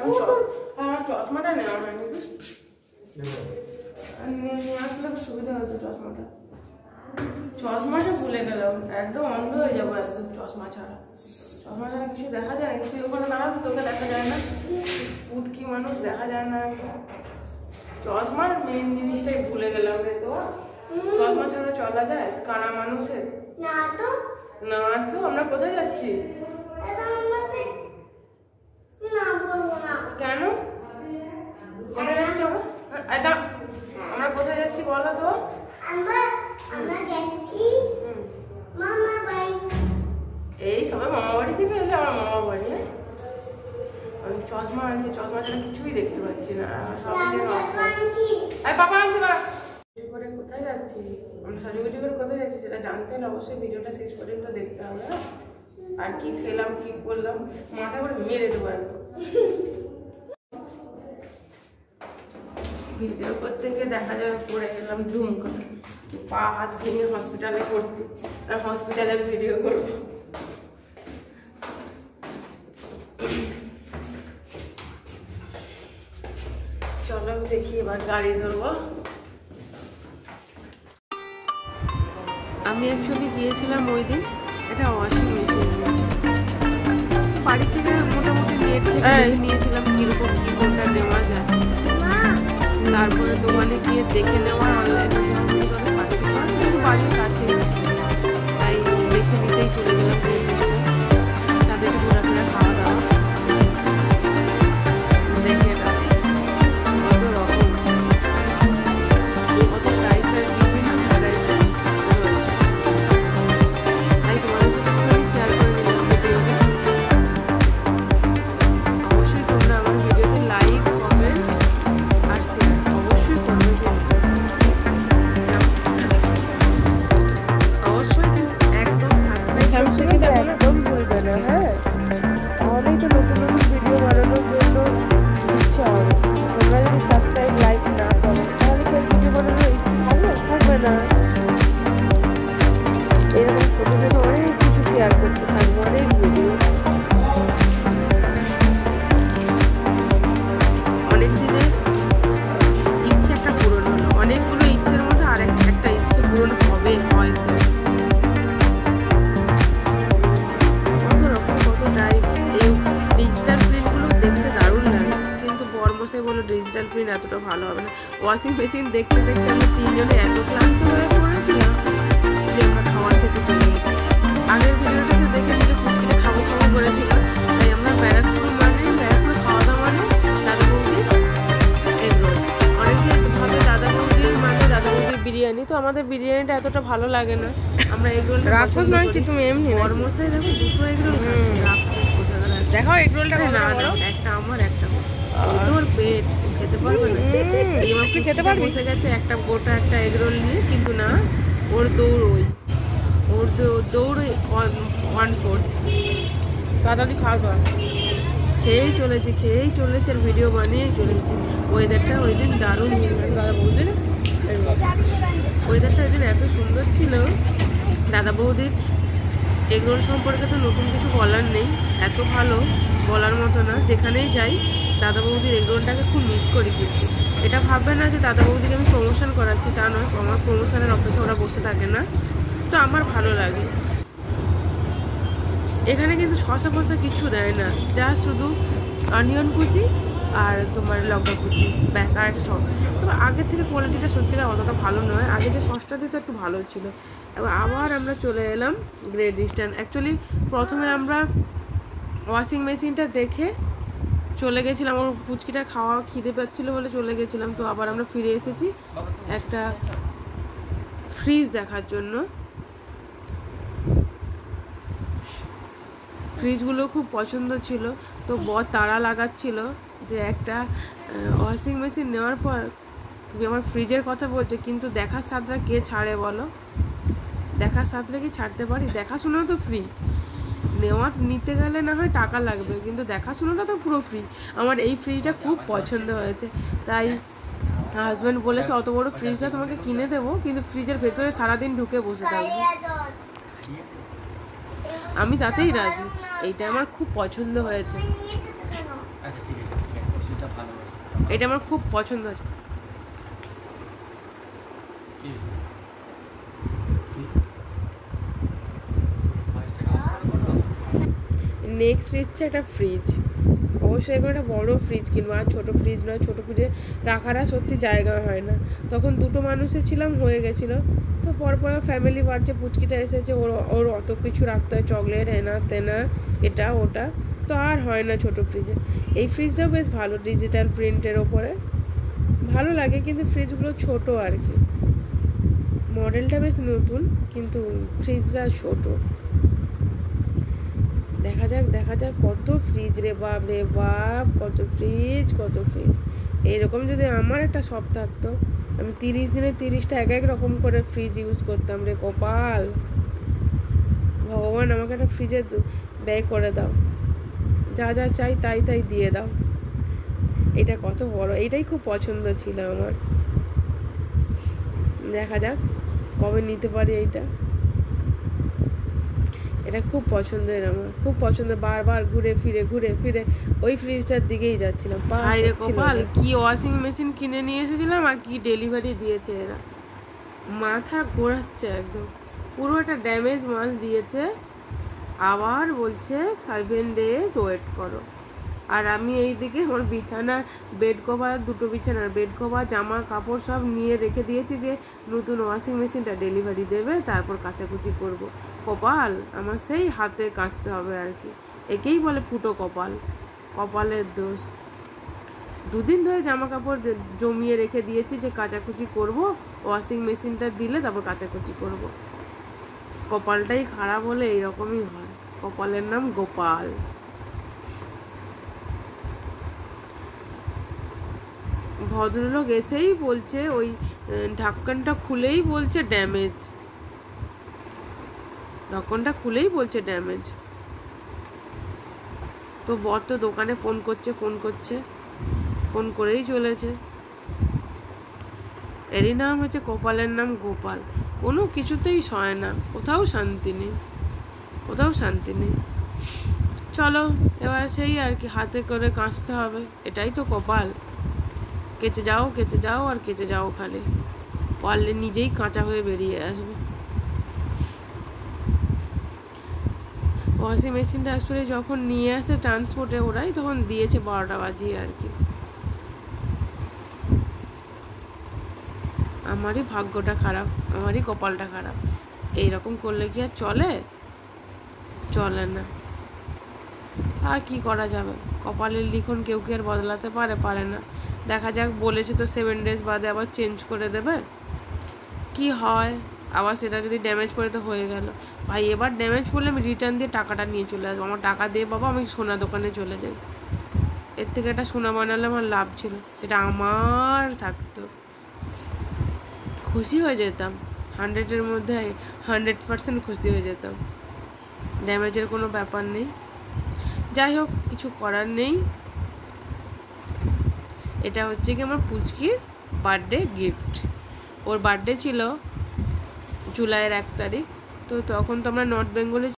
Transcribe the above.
চশমাটা নেওয়া হয়নি, নিয়ে আসলে তো সুবিধা হতো। চশমাটা ভুলে গেলাম, একদম অন্ধ হয়ে যাবো একদম চশমা ছাড়া। চশমা ছাড়া কিছু দেখা যায় না। তুই ওখানে দাঁড়াবি, তোকে দেখা যায় না, উটকি মানুষ দেখা যায় না। চশমার মেন জিনিসটাই ভুলে গেলাম রে। তো চশমা ছাড়া চলা যায় কানা মানুষের? না তো। আমরা কোথায় যাচ্ছি? কেন কোথায় যাচ্ছি আমরা কোথায় যাচ্ছি বলো তো? এই সবাই মামা বাড়ি থেকে এলে, আমার মামা বাড়ি। আমি চশমা আনছি, চশমা ছাড়া কিছুই দেখতে পাচ্ছি না। পাপা আনছে না। কোথায় যাচ্ছি আমরা? সাজুগুজু করে কোথায় যাচ্ছি সেটা জানতে হলে অবশ্যই ভিডিওটা শেষ পর্যন্ত দেখতে হবে। আর কি খেলাম কি করলাম মাথা করে মেরে দেবো একদম। ভিডিও করতে গিয়ে দেখা যাবে পড়ে গেলাম ধুম করে, পা হাত ভেঙে হসপিটালে পড়ছি, আর হসপিটালের ভিডিও করবো। চলো দেখি এবার গাড়ি ধরবো। আমি অ্যাকচুয়ালি গিয়েছিলাম ওই দিন একটা ওয়াশিং মেশিন বাড়ি থেকে মোটামুটি নেট নিয়েছিলাম কিরকম কি কোনটা নেওয়া যায়। তারপরে দোকানে গিয়ে দেখে নেওয়া, অনলাইনে বাড়ির কাছে, তাই দেখে নিতেই চলে গেলাম তাদের ঘোরাফেরা খাওয়া দাওয়া দেখে কত রকম কত টাইপের বিভিন্ন ভ্যারাইটি রয়েছে। তাই তোমাদের সাথে আমি শেয়ার করে নিলাম ভিডিওতে। অবশ্যই তোমরা আমার ভিডিওতে লাইক কমেন্ট আর শেয়ার অবশ্যই করবে। অবশ্যই একদম সাবস্ক্রাইব একদম ভুলবে না। হ্যাঁ, তাহলেই তো নতুন নতুন ভিডিও বানানোর জন্য ইচ্ছা হবে। তোমরা যদি সাবস্ক্রাইব লাইক না করো তাহলে তো ভিডিও বানানোর ইচ্ছা থাকবে না। এরকম ছোটো ছোটো অনেক কিছু শেয়ার করতে থাকবো, অনেক ভিডিও। অনেক দিনের ইচ্ছে একটা পূরণ হলো, অনেকগুলো ইচ্ছের মধ্যে আর একটা ইচ্ছে পূরণ হবে হয়তো। কত রকম কত টাইপ। এই ডিজিটাল প্রিন্টগুলো দেখতে দারুণ লাগে, কিন্তু বর্মশাই বলো ডিজিটাল প্রিন্ট এতটা ভালো হবে না। ওয়াশিং মেশিন দেখতে দেখতে আমরা তিনজনে এত ক্লান্ত হয়ে পড়েছিলাম যে আমরা খাওয়ার খেতে চলে গেছি। আগের ভিডিওটাতে দেখে যে ফুচকিটা খাবো করেছিলাম, তাই আমরা ব্যারাকপুর খাওয়া দাওয়া মানে দাদা বৌদির এগরোল। অনেকে ভাবে দাদা বৌদির মানে দাদা বৌদির বিরিয়ানি, তো আমাদের বিরিয়ানিটা এতটা ভালো লাগে না। আমরা এগরোলটা রাক্ষস নয় কি তুমি এমনি বর্মশাই দেখো দুটো এগরোল দেখো, এগরোলটা না একটা আমার একটা তোর পেট খেতে পারবে না। এবার খেতে পারবে বসে গেছে একটা গোটা একটা এগরোল নিয়ে, কিন্তু না ওর দৌড় ওর দৌড় 1/4 তাড়াতাড়ি খাওয়া দাওয়া খেয়েই চলেছে আর ভিডিও বানিয়েই চলেছে। ওয়েদারটা ওই দিন দারুণ ছিল, দাদা বৌদির ওয়েদারটা ওই দিন এত সুন্দর ছিল। দাদা বৌদির এগরোল সম্পর্কে তো নতুন কিছু বলার নেই, এত ভালো বলার মতো না। যেখানেই যাই দাদা বৌদির এগরোলটাকে খুব মিস করি। কিন্তু এটা ভাববে না যে দাদা বৌদিকে আমি প্রমোশন করাচ্ছি, তা নয়। আমার প্রমোশনের অপেক্ষা ওরা বসে থাকে না, তো আমার ভালো লাগে। এখানে কিন্তু শসা ফসা কিছু দেয় না, যা শুধু অনিয়ন কুচি আর তোমার লঙ্কা কুচি, ব্যাস, আর একটা সস। তবে আগের থেকে কোয়ালিটিটা সত্যিকার অতটা ভালো নয়, আগে যে সসটা দিত একটু ভালো ছিল। এবার আবার আমরা চলে এলাম গ্রেট ইস্টার্ন। অ্যাকচুয়ালি প্রথমে আমরা ওয়াশিং মেশিনটা দেখে চলে গেছিলাম, ওর পুচকিটা খাওয়া খিদে পাচ্ছিলো বলে চলে গেছিলাম। তো আবার আমরা ফিরে এসেছি একটা ফ্রিজ দেখার জন্য। ফ্রিজগুলো খুব পছন্দ ছিল, তো বর তাড়া লাগাচ্ছিল যে একটা ওয়াশিং মেশিন নেওয়ার পর তুমি আমার ফ্রিজের কথা বলছো, কিন্তু দেখার স্বাদটা কে ছাড়ে বলো? দেখার স্বাদটা কি ছাড়তে পারি? দেখাশোনাও তো ফ্রি, নিতে গেলে না হয় টাকা লাগবে, কিন্তু দেখাশোনাটা তো পুরো ফ্রি। আমার এই ফ্রিজটা খুব পছন্দ হয়েছে, তাই হাজব্যান্ড বলেছে অত বড় ফ্রিজটা তোমাকে কিনে দেবো, কিন্তু ফ্রিজের ভেতরে সারাদিন ঢুকে বসে থাকবে। আমি তাতেই রাজি, এইটা আমার খুব পছন্দ হয়েছে। এটা আমার খুব পছন্দ আছে। নেক্সট এসছে একটা ফ্রিজ। অবশ্যই এবার একটা বড়ো ফ্রিজ কিনবো, আর ছোটো ফ্রিজ নয়। ছোটো ফ্রিজে রাখার আর সত্যি জায়গা হয় না। তখন 2টো মানুষে ছিলাম, হয়ে গেছিলো। তো পরপর ফ্যামিলি বাড়ছে, পুচকিটা এসেছে, ওর অত কিছু রাখতে হয়, চকলেট হেনা তেনা এটা ওটা, তো আর হয় না ছোটো ফ্রিজে। এই ফ্রিজটাও বেশ ভালো, ডিজিটাল প্রিন্টের ওপরে ভালো লাগে, কিন্তু ফ্রিজগুলো ছোট আর কি। মডেলটা বেশ নতুন, কিন্তু ফ্রিজটা ছোট। দেখা যাক কত ফ্রিজ রে বাপ রে বাপ, কত ফ্রিজ। এইরকম যদি আমার একটা শপ থাকতো, আমি 30 দিনে 30টা এক রকম করে ফ্রিজ ইউজ করতাম রে কপাল। ভগবান আমাকে একটা ফ্রিজের ব্যয় করে দাও, যা চাই তাই দিয়ে দাও। এটা কত বড়, এটাই খুব পছন্দ ছিল আমার। দেখা যাক কবে নিতে পারি এইটা। এটা খুব পছন্দের, আমার খুব পছন্দ। বারবার ঘুরে ফিরে ওই ফ্রিজটার দিকেই যাচ্ছিলাম। আরে কপাল, কি ওয়াশিং মেশিন কিনে নিয়ে এসেছিলাম আর কি ডেলিভারি দিয়েছে এরা, মাথা ঘোরাচ্ছে একদম। পুরো একটা ড্যামেজ মাল দিয়েছে, আবার বলছে 7 days ওয়েট করো। আর আমি এইদিকে আমার বিছানার বেড কভার, 2টো বিছানার বেড কভার, জামা কাপড় সব নিয়ে রেখে দিয়েছি যে নতুন ওয়াশিং মেশিনটা ডেলিভারি দেবে, তারপর কাচাকুচি করব। কপাল আমার সেই হাতে কাচতে হবে আর কি। একেই বলে ফুটো কপাল, কপালের দোষ। 2 দিন ধরে জামা কাপড় জমিয়ে রেখে দিয়েছি যে কাচাকুচি করব, ওয়াশিং মেশিনটা দিলে তারপর কাচাকুচি করব। কপালটাই খারাপ হলে এইরকমই হয়। কপালের নাম গোপাল। ভদ্রলোক এসেই বলছে, ওই ঢাকনটা খুলেই বলছে ড্যামেজ, ঢাকনটা খুলেই বলছে ড্যামেজ। তো বর তো দোকানে ফোন করেই চলেছে। এরই নাম হচ্ছে কপালের নাম গোপাল। কোনো কিছুতেই সয় না, কোথাও শান্তি নেই। চলো এবার সেই আর কি, হাতে করে কাচতে হবে, এটাই তো কপাল। কেচে যাও আর কেচে যাও, খালি পারলে নিজেই কাঁচা হয়ে বেরিয়ে আসবে। ওয়াশিং মেশিনটা আসলে যখন নিয়ে আসে ট্রান্সপোর্টে, ওরাই তখন দিয়েছে 12টা বাজিয়ে আর কি। আমারই ভাগ্যটা খারাপ, আমারই কপালটা খারাপ। এইরকম করলে কি আর চলে না। আর কি করা যাবে, কপালের লিখন কেউ কি আর বদলাতে পারে না। দেখা যাক, বলেছে তো 7 days বাদে আবার চেঞ্জ করে দেবে, কি হয়। আবার সেটা যদি ড্যামেজ পড়ে তো হয়ে গেল। ভাই এবার ড্যামেজ পড়লে আমি রিটার্ন দিয়ে টাকাটা নিয়ে চলে আসবো। আমার টাকা দিয়ে বাবা, আমি সোনা দোকানে চলে যাই। এর থেকে একটা সোনা বানালে আমার লাভ ছিল, সেটা আমার থাকতো, খুশি হয়ে যেতাম। 100-এর মধ্যে 100% খুশি হয়ে যেতাম। ড্যামেজের কোনো ব্যাপার নেই। যাই হোক, কিছু করার নেই। এটা হচ্ছে কি আমার পুচকির বার্থডে গিফট। ওর বার্থডে ছিল জুলাইয়ের 1 তারিখ। তো তখন তো আমরা নর্থ বেঙ্গলে